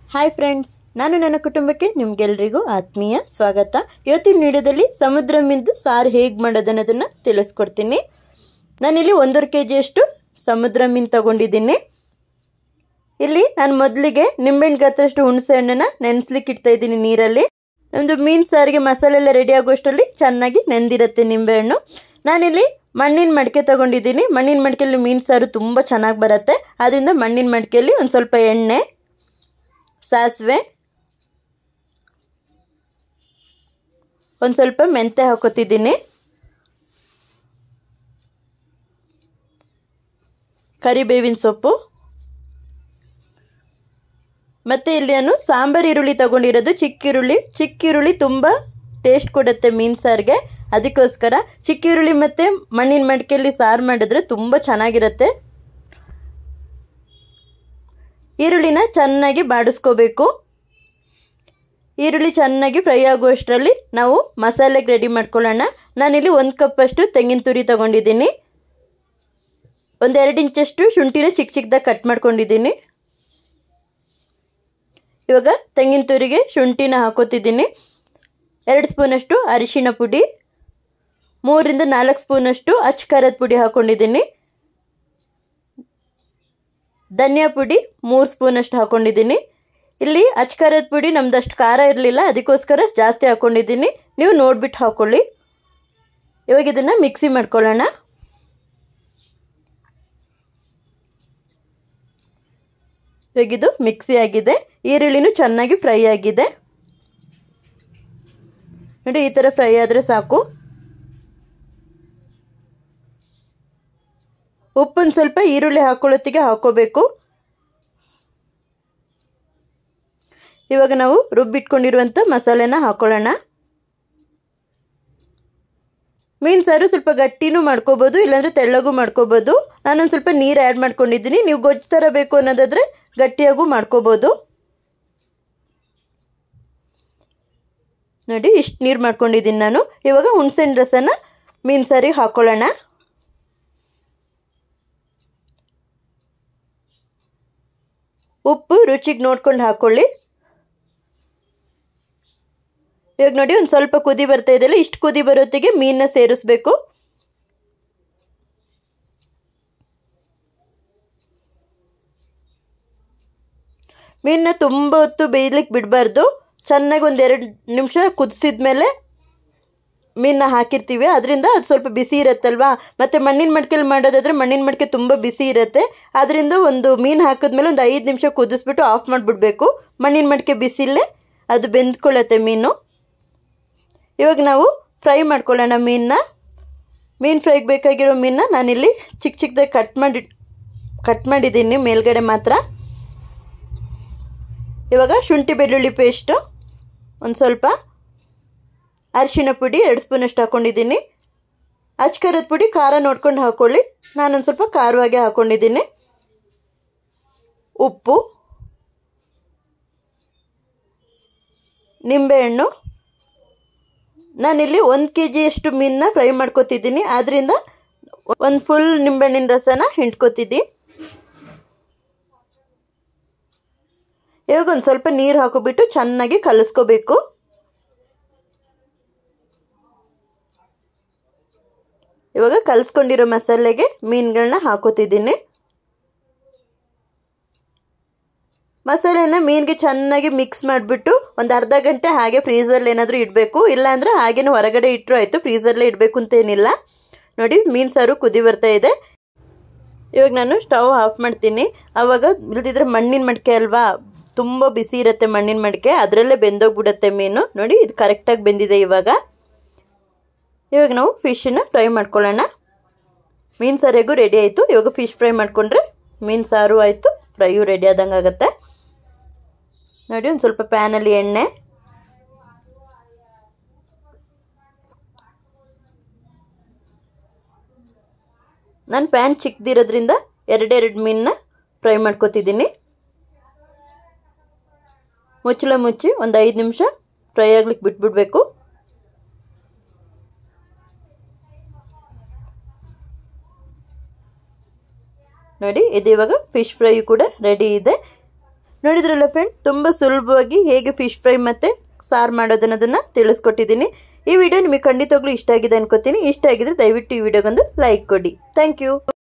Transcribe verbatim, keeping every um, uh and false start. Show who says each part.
Speaker 1: Hi friends, ನಾನು ನನ್ನ ಕುಟುಂಬಕ್ಕೆ ನಿಮಗೆಲ್ಲರಿಗೂ ಆತ್ಮೀಯ ಸ್ವಾಗತ. ಇವತ್ತಿನ ವಿಡಿಯೋದಲ್ಲಿ ಸಮುದ್ರ ಮೀನು ಸಾರು ಹೇಗೆ ಮಾಡೋದನ್ನೋದನ್ನು ತಿಳಿಸ್ಕೊಡ್ತೀನಿ. ನಾನಿಲ್ಲಿ ಒಂದೂವರೆ ಕೆ ಜಿಯಷ್ಟು ಸಮುದ್ರ ಮೀನು ತಗೊಂಡಿದ್ದೀನಿ. ಇಲ್ಲಿ ನಾನು ಮೊದಲಿಗೆ ನಿಂಬೆಹಣ್ಣು ಗಾತ್ರಷ್ಟು ಹುಣಸೆ ಹಣ್ಣನ್ನು ನೆನೆಸ್ಲಿಕ್ಕೆ ಇಡ್ತಾ ಇದ್ದೀನಿ ನೀರಲ್ಲಿ. ನಮ್ಮದು ಮೀನು ಸಾರಿಗೆ ಮಸಾಲೆ ಎಲ್ಲ ರೆಡಿ ಆಗೋಷ್ಟರಲ್ಲಿ ಚೆನ್ನಾಗಿ ನೆಂದಿರುತ್ತೆ ನಿಂಬೆಹಣ್ಣು. ನಾನಿಲ್ಲಿ ಮಣ್ಣಿನ ಮಡಿಕೆ ತಗೊಂಡಿದ್ದೀನಿ. ಮಣ್ಣಿನ ಮಡಿಕೆಯಲ್ಲಿ ಮೀನು ಸಾರು ತುಂಬ ಚೆನ್ನಾಗಿ ಬರುತ್ತೆ. ಆದ್ದರಿಂದ ಮಣ್ಣಿನ ಮಡಿಕೆಯಲ್ಲಿ ಒಂದು ಸ್ವಲ್ಪ ಎಣ್ಣೆ, ಸಾಸಿವೆ, ಒಂದು ಸ್ವಲ್ಪ ಮೆಂತ್ಯ ಹಾಕೋತಿದ್ದೀನಿ, ಕರಿಬೇವಿನ ಸೊಪ್ಪು, ಮತ್ತು ಇಲ್ಲಿ ನಾನು ಸಾಂಬಾರು ಈರುಳ್ಳಿ ತಗೊಂಡಿರೋದು. ಚಿಕ್ಕ ಈರುಳ್ಳಿ ಚಿಕ್ಕ ಈರುಳ್ಳಿ ತುಂಬ ಟೇಸ್ಟ್ ಕೊಡುತ್ತೆ ಮೀನು ಸಾರಿಗೆ. ಅದಕ್ಕೋಸ್ಕರ ಚಿಕ್ಕ ಈರುಳ್ಳಿ ಮತ್ತು ಮಣ್ಣಿನ ಮಡಿಕೆಯಲ್ಲಿ ಸಾರು ಮಾಡಿದ್ರೆ ತುಂಬ ಚೆನ್ನಾಗಿರುತ್ತೆ. ಈರುಳ್ಳಿನ ಚೆನ್ನಾಗಿ ಬಾಡಿಸ್ಕೋಬೇಕು. ಈರುಳ್ಳಿ ಚೆನ್ನಾಗಿ ಫ್ರೈ ಆಗುವಷ್ಟರಲ್ಲಿ ನಾವು ಮಸಾಲೆಗೆ ರೆಡಿ ಮಾಡ್ಕೊಳ್ಳೋಣ. ನಾನಿಲ್ಲಿ ಒಂದು ಕಪ್ಪಷ್ಟು ತೆಂಗಿನ ತುರಿ ತಗೊಂಡಿದ್ದೀನಿ. ಒಂದೆರಡು ಇಂಚಷ್ಟು ಶುಂಠಿನ ಚಿಕ್ಕ ಚಿಕ್ಕದಾಗಿ ಕಟ್ ಮಾಡ್ಕೊಂಡಿದ್ದೀನಿ. ಇವಾಗ ತೆಂಗಿನ ತುರಿಗೆ ಶುಂಠಿನ ಹಾಕೋತಿದ್ದೀನಿ. ಎರಡು ಸ್ಪೂನಷ್ಟು ಅರಿಶಿಣ ಪುಡಿ, ಮೂರರಿಂದ ನಾಲ್ಕು ಸ್ಪೂನಷ್ಟು ಅಚ್ಚ ಖಾರದ ಪುಡಿ ಹಾಕ್ಕೊಂಡಿದ್ದೀನಿ. ಧನಿಯಾ ಪುಡಿ ಮೂರು ಸ್ಪೂನಷ್ಟು ಹಾಕ್ಕೊಂಡಿದ್ದೀನಿ. ಇಲ್ಲಿ ಅಚ್ಚ ಖಾರದ ಪುಡಿ ನಮ್ದಷ್ಟು ಖಾರ ಇರಲಿಲ್ಲ, ಅದಕ್ಕೋಸ್ಕರ ಜಾಸ್ತಿ ಹಾಕ್ಕೊಂಡಿದ್ದೀನಿ. ನೀವು ನೋಡಿಬಿಟ್ಟು ಹಾಕ್ಕೊಳ್ಳಿ. ಇವಾಗ ಇದನ್ನು ಮಿಕ್ಸಿ ಮಾಡ್ಕೊಳ್ಳೋಣ. ಇವಾಗಿದು ಮಿಕ್ಸಿ ಆಗಿದೆ. ಈರುಳ್ಳಿನೂ ಚೆನ್ನಾಗಿ ಫ್ರೈ ಆಗಿದೆ ನೋಡಿ. ಈ ಥರ ಫ್ರೈ ಆದರೆ ಸಾಕು. ಉಪ್ಪನ್ನು ಸ್ವಲ್ಪ ಈರುಳ್ಳಿ ಹಾಕೊಳ್ಳೋತ್ತಿಗೆ ಹಾಕೋಬೇಕು. ಇವಾಗ ನಾವು ರುಬ್ಬಿಟ್ಕೊಂಡಿರುವಂಥ ಮಸಾಲೆನ ಹಾಕೊಳ್ಳೋಣ. ಮೀನು ಸಾರು ಸ್ವಲ್ಪ ಗಟ್ಟಿನೂ ಮಾಡ್ಕೋಬೋದು, ಇಲ್ಲಾಂದರೆ ತೆಳ್ಳಗೂ ಮಾಡ್ಕೋಬೋದು. ನಾನೊಂದು ಸ್ವಲ್ಪ ನೀರು ಆ್ಯಡ್ ಮಾಡ್ಕೊಂಡಿದ್ದೀನಿ. ನೀವು ಗೊಜ್ಜು ಥರ ಬೇಕು ಅನ್ನೋದಾದರೆ ಗಟ್ಟಿಯಾಗೂ ಮಾಡ್ಕೋಬೋದು. ನೋಡಿ, ಇಷ್ಟು ನೀರು ಮಾಡ್ಕೊಂಡಿದ್ದೀನಿ ನಾನು. ಇವಾಗ ಹುಣಸೆಹಣ್ಣು ರಸನ ಮೀನು ಸಾರಿಗೆ ಹಾಕೊಳ್ಳೋಣ. ಉಪ್ಪು ರುಚಿಗೆ ನೋಡ್ಕೊಂಡು ಹಾಕ್ಕೊಳ್ಳಿ. ಇವಾಗ ನೋಡಿ, ಒಂದು ಸ್ವಲ್ಪ ಕುದಿ ಬರ್ತಾ ಇದೆಯಲ್ಲ, ಇಷ್ಟು ಕುದಿ ಬರೋತ್ತಿಗೆ ಮೀನನ್ನ ಸೇರಿಸ್ಬೇಕು. ಮೀನನ್ನ ತುಂಬ ಹೊತ್ತು ಬೇಯಲಿಕ್ಕೆ ಬಿಡಬಾರ್ದು. ಚೆನ್ನಾಗಿ ಒಂದೆರಡು ನಿಮಿಷ ಕುದಿಸಿದ ಮೇಲೆ ಮೀನನ್ನ ಹಾಕಿರ್ತೀವಿ. ಅದರಿಂದ ಅದು ಸ್ವಲ್ಪ ಬಿಸಿ ಇರುತ್ತಲ್ವಾ. ಮತ್ತು ಮಣ್ಣಿನ ಮಡಿಕೆಯಲ್ಲಿ ಮಾಡೋದಾದರೆ ಮಣ್ಣಿನ ಮಡಿಕೆ ತುಂಬ ಬಿಸಿ ಇರುತ್ತೆ. ಆದ್ದರಿಂದ ಒಂದು ಮೀನು ಹಾಕಿದ್ಮೇಲೆ ಒಂದು ಐದು ನಿಮಿಷ ಕುದಿಸ್ಬಿಟ್ಟು ಆಫ್ ಮಾಡಿಬಿಡ್ಬೇಕು. ಮಣ್ಣಿನ ಮಡಿಕೆ ಬಿಸಿಲೇ ಅದು ಬೆಂದ್ಕೊಳ್ಳುತ್ತೆ ಮೀನು. ಇವಾಗ ನಾವು ಫ್ರೈ ಮಾಡ್ಕೊಳ್ಳೋಣ ಮೀನನ್ನ. ಮೀನು ಫ್ರೈಗೆ ಬೇಕಾಗಿರೋ ಮೀನನ್ನ ನಾನಿಲ್ಲಿ ಚಿಕ್ಕ ಚಿಕ್ಕದಾಗಿ ಕಟ್ ಮಾಡಿ ಕಟ್ ಮಾಡಿದ್ದೀನಿ ಮೇಲ್ಗಡೆ ಮಾತ್ರ. ಇವಾಗ ಶುಂಠಿ ಬೆಳ್ಳುಳ್ಳಿ ಪೇಸ್ಟು, ಒಂದು ಸ್ವಲ್ಪ ಅರಿಶಿಣ ಪುಡಿ ಎರಡು ಸ್ಪೂನಷ್ಟು ಹಾಕ್ಕೊಂಡಿದ್ದೀನಿ. ಅಚ್ಚ ಖಾರದ ಪುಡಿ ಖಾರ ನೋಡ್ಕೊಂಡು ಹಾಕ್ಕೊಳ್ಳಿ. ನಾನೊಂದು ಸ್ವಲ್ಪ ಖಾರವಾಗಿ ಹಾಕ್ಕೊಂಡಿದ್ದೀನಿ. ಉಪ್ಪು, ನಿಂಬೆಹಣ್ಣು. ನಾನಿಲ್ಲಿ ಒಂದು ಕೆ ಜಿಯಷ್ಟು ಮೀನನ್ನ ಫ್ರೈ ಮಾಡ್ಕೊತಿದ್ದೀನಿ. ಆದ್ದರಿಂದ ಒಂದು ಫುಲ್ ನಿಂಬೆಹಣ್ಣಿನ ರಸನ ಹಿಂಡ್ಕೊತಿದ್ದೀನಿ. ಇವಾಗ ಒಂದು ಸ್ವಲ್ಪ ನೀರು ಹಾಕೋಬಿಟ್ಟು ಚೆನ್ನಾಗಿ ಕಲಿಸ್ಕೋಬೇಕು. ಇವಾಗ ಕಲಿಸ್ಕೊಂಡಿರೋ ಮಸಾಲೆಗೆ ಮೀನುಗಳನ್ನ ಹಾಕೋತಿದ್ದೀನಿ. ಮಸಾಲೆನ ಮೀನಿಗೆ ಚೆನ್ನಾಗಿ ಮಿಕ್ಸ್ ಮಾಡಿಬಿಟ್ಟು ಒಂದು ಅರ್ಧ ಗಂಟೆ ಹಾಗೆ ಫ್ರೀಸರಲ್ಲಿ ಏನಾದರೂ ಇಡಬೇಕು. ಇಲ್ಲಾಂದರೆ ಹಾಗೇನು ಹೊರಗಡೆ ಇಟ್ಟರು ಆಯಿತು, ಫ್ರೀಸರಲ್ಲೇ ಇಡಬೇಕು ಅಂತೇನಿಲ್ಲ. ನೋಡಿ, ಮೀನು ಸಾರು ಕುದಿ ಬರ್ತಾ ಇದೆ. ಇವಾಗ ನಾನು ಸ್ಟವ್ ಆಫ್ ಮಾಡ್ತೀನಿ. ಆವಾಗ ಇಲ್ದಿದ್ರೆ ಮಣ್ಣಿನ ಮಡಿಕೆ ಅಲ್ವಾ, ತುಂಬ ಬಿಸಿ ಇರುತ್ತೆ ಮಣ್ಣಿನ ಮಡಿಕೆ, ಅದರಲ್ಲೇ ಬೆಂದೋಗ್ಬಿಡುತ್ತೆ ಮೀನು. ನೋಡಿ, ಇದು ಕರೆಕ್ಟಾಗಿ ಬೆಂದಿದೆ. ಇವಾಗ ಇವಾಗ ನಾವು ಫಿಶನ್ನ ಫ್ರೈ ಮಾಡ್ಕೊಳ್ಳೋಣ. ಮೀನು ಸಾರಿಗೂ ರೆಡಿ ಆಯಿತು. ಇವಾಗ ಫಿಶ್ ಫ್ರೈ ಮಾಡಿಕೊಂಡ್ರೆ ಮೀನು ಸಾರು ಆಯಿತು, ಫ್ರೈಯು ರೆಡಿ ಆದಂಗೆ ಆಗುತ್ತೆ. ನೋಡಿ, ಒಂದು ಸ್ವಲ್ಪ ಪ್ಯಾನಲ್ಲಿ ಎಣ್ಣೆ, ನಾನು ಪ್ಯಾನ್ ಚಿಕ್ಕದಿರೋದ್ರಿಂದ ಎರಡೆರಡು ಮೀನನ್ನ ಫ್ರೈ ಮಾಡ್ಕೊತಿದ್ದೀನಿ. ಮುಚ್ಚಳ ಮುಚ್ಚಿ ಒಂದು ಐದು ನಿಮಿಷ ಫ್ರೈ ಆಗ್ಲಿಕ್ಕೆ ಬಿಟ್ಬಿಡ್ಬೇಕು. ನೋಡಿ, ಇದು ಇವಾಗ ಫಿಶ್ ಫ್ರೈ ಕೂಡ ರೆಡಿ ಇದೆ. ನೋಡಿದ್ರಲ್ಲ ಫ್ರೆಂಡ್, ತುಂಬ ಸುಲಭವಾಗಿ ಹೇಗೆ ಫಿಶ್ ಫ್ರೈ ಮತ್ತು ಸಾರು ಮಾಡೋದನ್ನೋದನ್ನು ತಿಳಿಸ್ಕೊಟ್ಟಿದ್ದೀನಿ. ಈ ವಿಡಿಯೋ ನಿಮಗೆ ಖಂಡಿತವಾಗ್ಲೂ ಇಷ್ಟ ಆಗಿದೆ ಅನ್ಕೋತೀನಿ. ಇಷ್ಟ ಆಗಿದ್ರೆ ದಯವಿಟ್ಟು ಈ ವಿಡಿಯೋಗೊಂದು ಲೈಕ್ ಕೊಡಿ. Thank you.